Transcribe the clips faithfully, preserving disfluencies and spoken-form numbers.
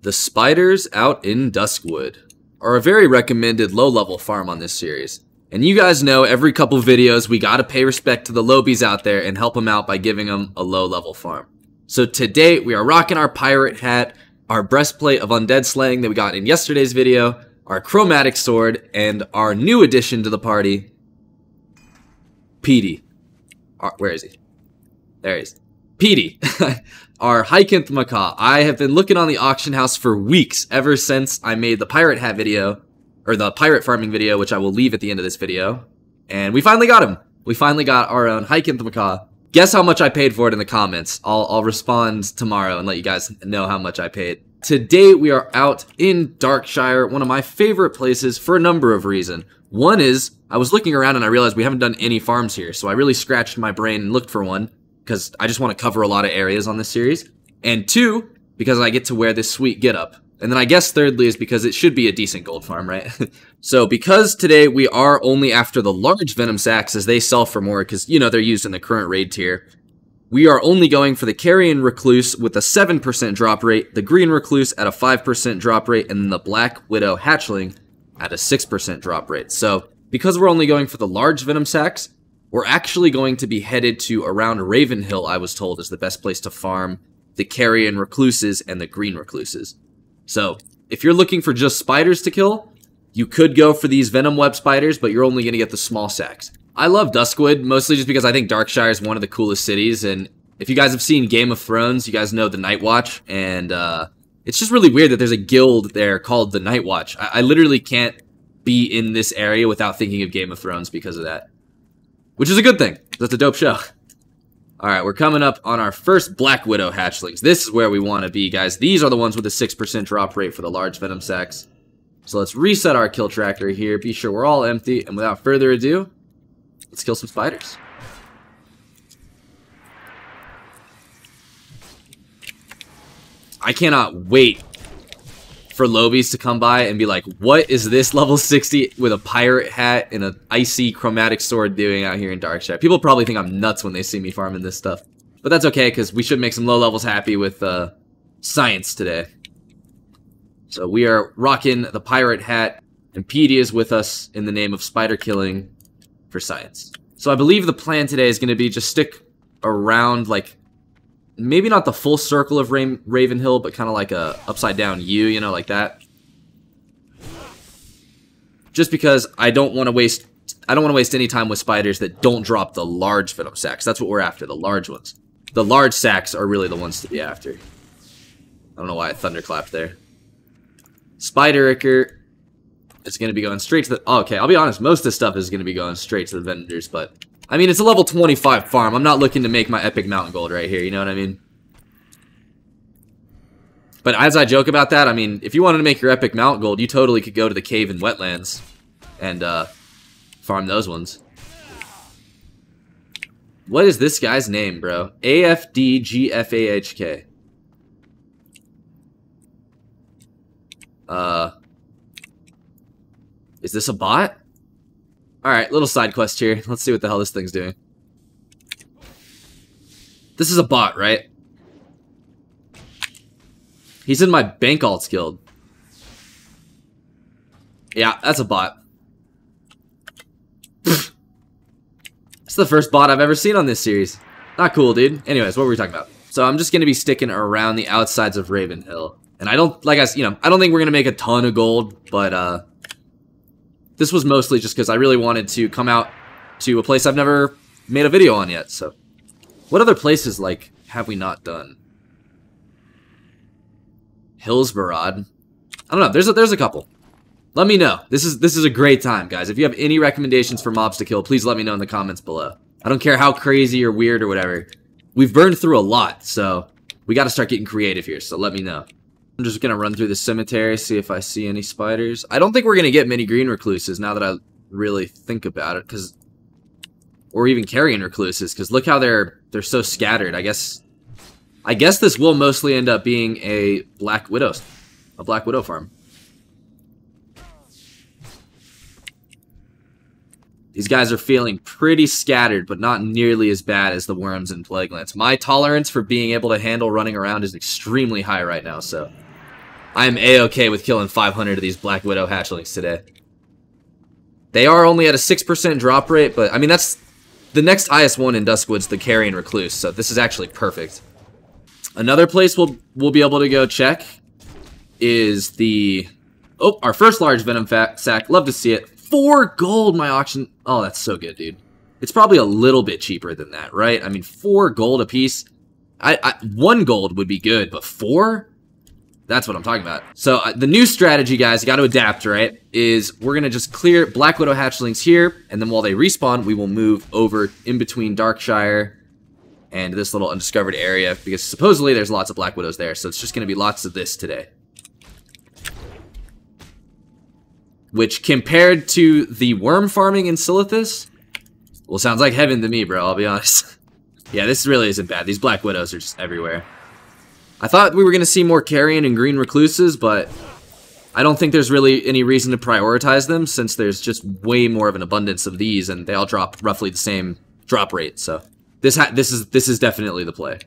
The spiders out in Duskwood are a very recommended low-level farm on this series. And you guys know every couple videos we gotta pay respect to the lowbies out there and help them out by giving them a low-level farm. So today we are rocking our pirate hat, our breastplate of undead slaying that we got in yesterday's video, our chromatic sword, and our new addition to the party, Petey. Our, where is he? There he is. Petey. Our Hycanth macaw. I have been looking on the auction house for weeks, ever since I made the pirate hat video, or the pirate farming video, which I will leave at the end of this video. And we finally got him. We finally got our own Hycanth macaw. Guess how much I paid for it in the comments. I'll, I'll respond tomorrow and let you guys know how much I paid. Today we are out in Darkshire, one of my favorite places for a number of reasons. One is, I was looking around and I realized we haven't done any farms here, so I really scratched my brain and looked for one, because I just want to cover a lot of areas on this series. And two, because I get to wear this sweet getup. And then I guess thirdly is because it should be a decent gold farm, right? So because today we are only after the large venom sacks as they sell for more, because, you know, they're used in the current raid tier, we are only going for the carrion recluse with a seven percent drop rate, the green recluse at a five percent drop rate, and then the black widow hatchling at a six percent drop rate. So because we're only going for the large venom sacks, we're actually going to be headed to around Ravenhill, I was told, is the best place to farm the carrion recluses and the green recluses. So, if you're looking for just spiders to kill, you could go for these venom web spiders, but you're only going to get the small sacks. I love Duskwood, mostly just because I think Darkshire is one of the coolest cities, and if you guys have seen Game of Thrones, you guys know the Night Watch, and uh, it's just really weird that there's a guild there called the Night Watch. I, I literally can't be in this area without thinking of Game of Thrones because of that. Which is a good thing. That's a dope show. Alright, we're coming up on our first Black Widow hatchlings. This is where we want to be, guys. These are the ones with the six percent drop rate for the large venom sacks. So let's reset our kill tracker here. Be sure we're all empty. And without further ado, let's kill some spiders. I cannot wait for lowbies to come by and be like, what is this level sixty with a pirate hat and an icy chromatic sword doing out here in Darkshire? People probably think I'm nuts when they see me farming this stuff. But that's okay, because we should make some low levels happy with uh, science today. So we are rocking the pirate hat, and Petey is with us in the name of spider killing for science. So I believe the plan today is going to be just stick around, like, maybe not the full circle of Ra Ravenhill, but kind of like a upside down U, you know, like that. Just because I don't want to waste, I don't want to waste any time with spiders that don't drop the large venom sacks. That's what we're after, the large ones. The large sacks are really the ones to be after. I don't know why I thunderclapped there. Spider-icker is going to be going straight to the, oh, okay, I'll be honest, most of this stuff is going to be going straight to the vendors, but I mean, it's a level twenty-five farm. I'm not looking to make my epic mountain gold right here, you know what I mean? But as I joke about that, I mean, if you wanted to make your epic mountain gold, you totally could go to the cave and wetlands and uh, farm those ones. What is this guy's name, bro? A F D G F A H K. Uh, is this a bot? Alright, little side quest here. Let's see what the hell this thing's doing. This is a bot, right? He's in my bank alts guild. Yeah, that's a bot. It's the first bot I've ever seen on this series. Not cool, dude. Anyways, what were we talking about? So I'm just going to be sticking around the outsides of Ravenhill. And I don't, like I, you know, I don't think we're going to make a ton of gold, but, uh... this was mostly just because I really wanted to come out to a place I've never made a video on yet, so. What other places, like, have we not done? Hillsborough. I don't know, there's a, there's a couple. Let me know. This is, this is a great time, guys. If you have any recommendations for mobs to kill, please let me know in the comments below. I don't care how crazy or weird or whatever. We've burned through a lot, so we gotta start getting creative here, so let me know. I'm just gonna run through the cemetery, see if I see any spiders. I don't think we're gonna get many green recluses now that I really think about it, because, or even carrion recluses, because look how they're they're so scattered. I guess, I guess this will mostly end up being a black widow, a black widow farm. These guys are feeling pretty scattered, but not nearly as bad as the worms and plague lance. My tolerance for being able to handle running around is extremely high right now, so I'm a-okay with killing five hundred of these Black Widow hatchlings today. They are only at a six percent drop rate, but I mean, that's the next highest one in Duskwood's the Carrion Recluse, so this is actually perfect. Another place we'll, we'll be able to go check is the... Oh, our first large Venom sack. Love to see it. Four gold, my auction. Oh, that's so good, dude. It's probably a little bit cheaper than that, right? I mean, four gold a piece. I, I, one gold would be good, but four? That's what I'm talking about. So uh, the new strategy, guys, you got to adapt, right? Is we're going to just clear Black Widow hatchlings here, and then while they respawn, we will move over in between Darkshire and this little undiscovered area, because supposedly there's lots of Black Widows there, so it's just going to be lots of this today. Which, compared to the worm farming in Silithus, well, sounds like heaven to me, bro, I'll be honest. Yeah, this really isn't bad. These Black Widows are just everywhere. I thought we were going to see more Carrion and Green Recluses, but I don't think there's really any reason to prioritize them, since there's just way more of an abundance of these, and they all drop roughly the same drop rate, so this ha this is this is definitely the play.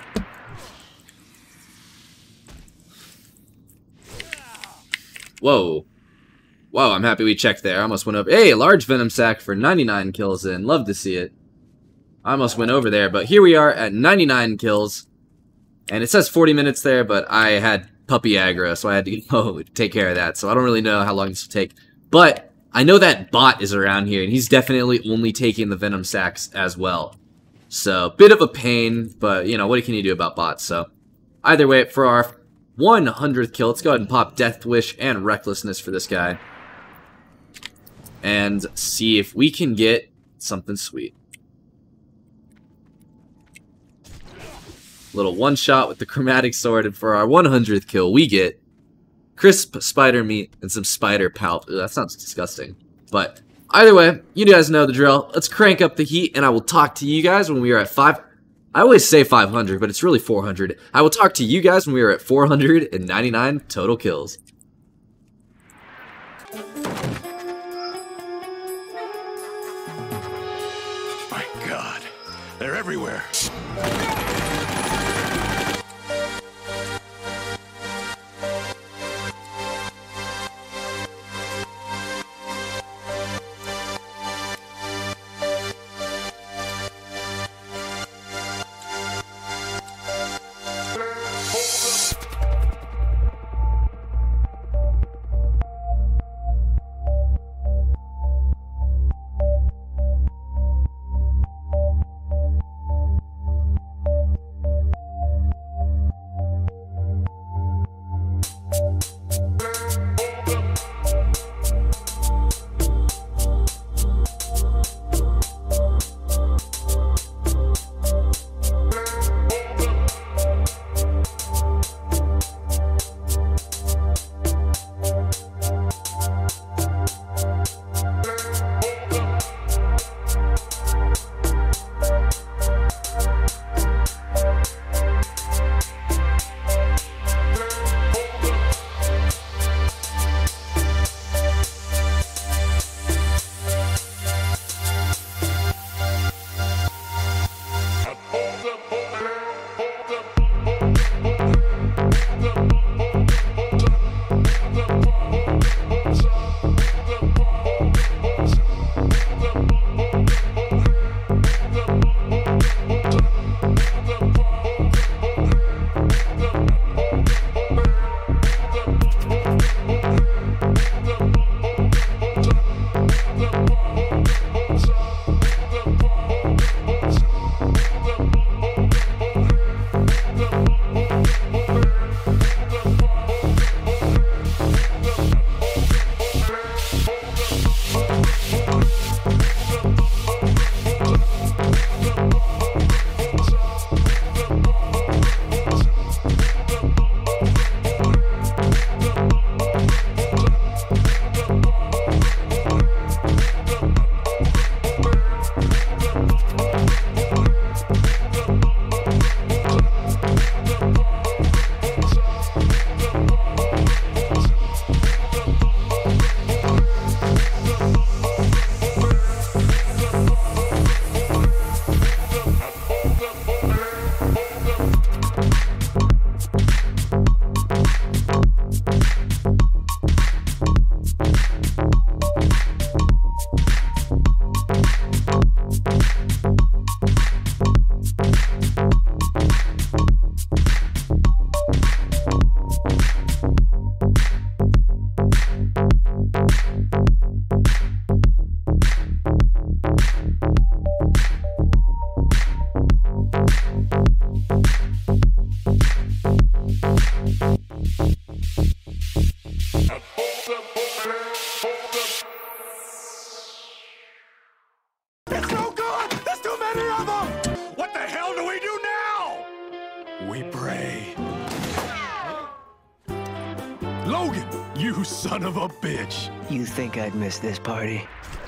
Whoa. Whoa, I'm happy we checked there. I almost went over. Hey, a large Venom sack for ninety-nine kills in. Love to see it. I almost went over there, but here we are at ninety-nine kills. And it says forty minutes there, but I had puppy aggro, so I had to go take care of that. So I don't really know how long this will take. But I know that bot is around here, and he's definitely only taking the Venom sacks as well. So, bit of a pain, but, you know, what can you do about bots? So, either way, for our one hundredth kill, let's go ahead and pop Death Wish and Recklessness for this guy. And see if we can get something sweet. Little one shot with the Chromatic Sword, and for our one hundredth kill, we get crisp spider meat and some spider pulp. Ugh, that sounds disgusting. But either way, you guys know the drill. Let's crank up the heat, and I will talk to you guys when we are at five. I always say five hundred, but it's really four hundred. I will talk to you guys when we are at four hundred ninety-nine total kills. My God, they're everywhere. Logan, you son of a bitch. You think I'd miss this party?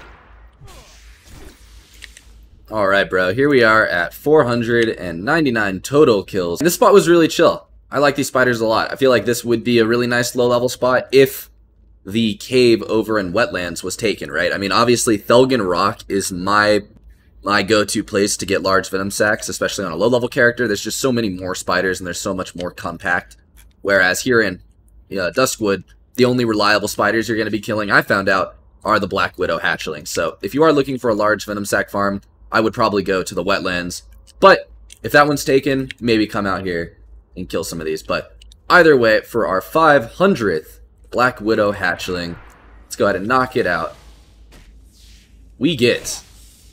Alright, bro. Here we are at four hundred ninety-nine total kills. This spot was really chill. I like these spiders a lot. I feel like this would be a really nice low-level spot if the cave over in Wetlands was taken, right? I mean, obviously, Thelgen Rock is my my go-to place to get large venom sacs, especially on a low-level character. There's just so many more spiders, and they're so much more compact. Whereas here in uh, Duskwood, the only reliable spiders you're going to be killing, I found out, are the Black Widow hatchlings. So if you are looking for a large venom sac farm, I would probably go to the Wetlands. But if that one's taken, maybe come out here and kill some of these. But either way, for our five hundredth Black Widow hatchling, let's go ahead and knock it out. We get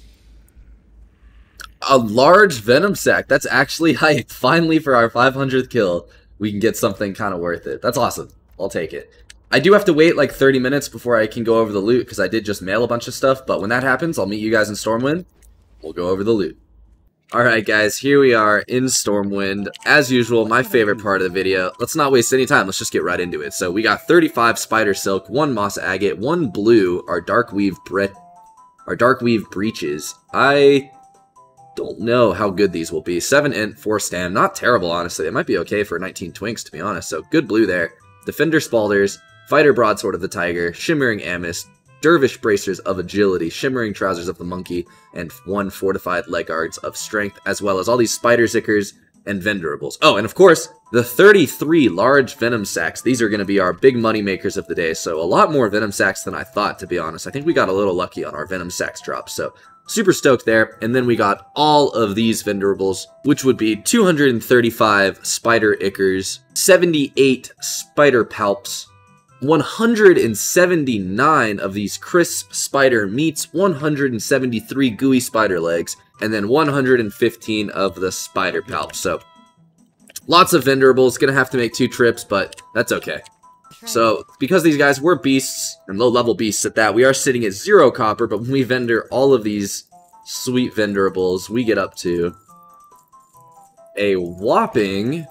a large venom sac. That's actually hype. Finally, for our five hundredth kill, we can get something kind of worth it. That's awesome. I'll take it. I do have to wait like thirty minutes before I can go over the loot, because I did just mail a bunch of stuff. But when that happens, I'll meet you guys in Stormwind. We'll go over the loot. Alright guys, here we are in Stormwind. As usual, my favorite part of the video. Let's not waste any time, let's just get right into it. So we got thirty-five spider silk, one moss agate, one blue, our dark weave bre our dark weave breeches. I don't know how good these will be. seven int, four stam, not terrible honestly. It might be okay for nineteen twinks to be honest. So good blue there. Defender Spalders, Fighter Broadsword of the Tiger, Shimmering Amethyst, Dervish Bracers of Agility, Shimmering Trousers of the Monkey, and one Fortified Leg Guards of Strength, as well as all these Spider Zickers and Vendurables. Oh, and of course, the thirty-three large Venom Sacs. These are going to be our big money makers of the day, so a lot more Venom Sacs than I thought, to be honest. I think we got a little lucky on our Venom Sacs drop, so super stoked there. And then we got all of these Vendurables, which would be two hundred thirty-five Spider Ichors, seventy-eight Spider Palps, one hundred seventy-nine of these crisp spider meats, one hundred seventy-three gooey spider legs, and then one hundred fifteen of the spider palps. So lots of Vendurables. Gonna have to make two trips, but that's okay. So because these guys were beasts, and low-level beasts at that, we are sitting at zero copper, but when we vendor all of these sweet Vendurables, we get up to a whopping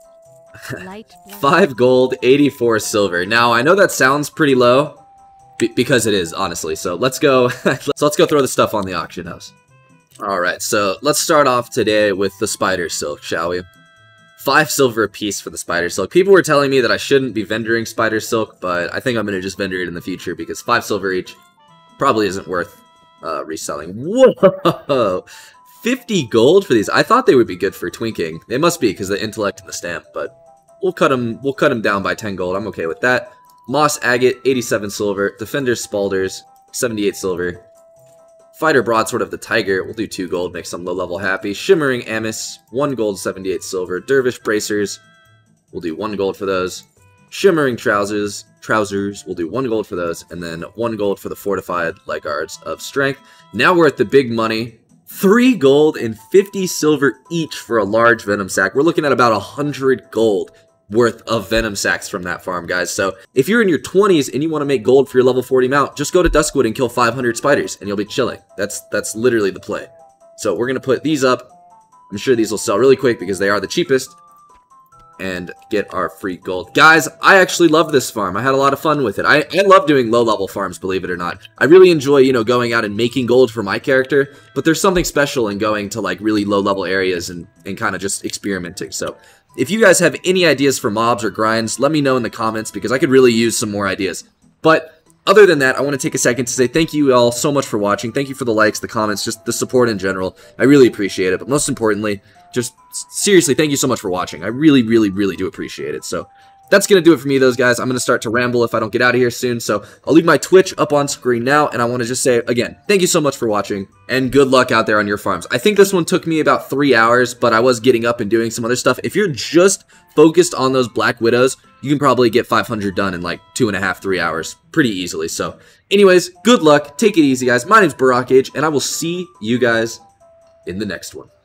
five gold, eighty-four silver. Now, I know that sounds pretty low, because it is, honestly. So let's go, so let's go throw the stuff on the auction house. Alright, so let's start off today with the spider silk, shall we? Five silver apiece for the spider silk. People were telling me that I shouldn't be vendoring spider silk, but I think I'm going to just vendor it in the future, because five silver each probably isn't worth uh, reselling. Whoa! fifty gold for these. I thought they would be good for twinking. They must be, because of the intellect and the stamp, but We'll cut them. We'll cut them down by ten gold. I'm okay with that. Moss agate, eighty-seven silver. Defender Spalders, seventy-eight silver. Fighter Broadsword of the Tiger, we'll do two gold, make some low level happy. Shimmering Amethyst, one gold, seventy-eight silver. Dervish Bracers, we'll do one gold for those. Shimmering Trousers, trousers, we'll do one gold for those, and then one gold for the Fortified Leg Guards of Strength. Now we're at the big money. Three gold and fifty silver each for a large Venom Sac. We're looking at about a hundred gold worth of Venom Sacs from that farm, guys. So if you're in your twenties and you want to make gold for your level forty mount, just go to Duskwood and kill five hundred spiders, and you'll be chilling. That's that's literally the play. So we're going to put these up. I'm sure these will sell really quick because they are the cheapest, and get our free gold. Guys, I actually love this farm. I had a lot of fun with it. I, I love doing low-level farms, believe it or not. I really enjoy, you know, going out and making gold for my character, but there's something special in going to, like, really low-level areas and, and kind of just experimenting. So if you guys have any ideas for mobs or grinds, let me know in the comments, because I could really use some more ideas. But other than that, I want to take a second to say thank you all so much for watching. Thank you for the likes, the comments, just the support in general. I really appreciate it. But most importantly, just seriously, thank you so much for watching. I really, really, really do appreciate it. So that's going to do it for me, those guys. I'm going to start to ramble if I don't get out of here soon. So I'll leave my Twitch up on screen now. And I want to just say, again, thank you so much for watching. And good luck out there on your farms. I think this one took me about three hours, but I was getting up and doing some other stuff. If you're just focused on those Black Widows, you can probably get five hundred done in like two and a half, three hours pretty easily. So anyways, good luck. Take it easy, guys. My name's Barak Age, and I will see you guys in the next one.